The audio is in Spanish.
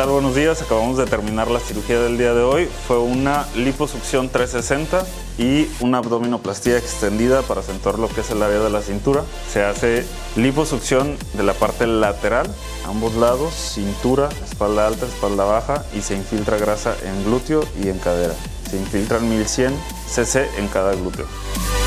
tal? Buenos días. Acabamos de terminar la cirugía del día de hoy. Fue una liposucción 360 y una abdominoplastía extendida para acentuar lo que es el área de la cintura. Se hace liposucción de la parte lateral, ambos lados, cintura, espalda alta, espalda baja, y se infiltra grasa en glúteo y en cadera. Se infiltran 1100 cc en cada glúteo.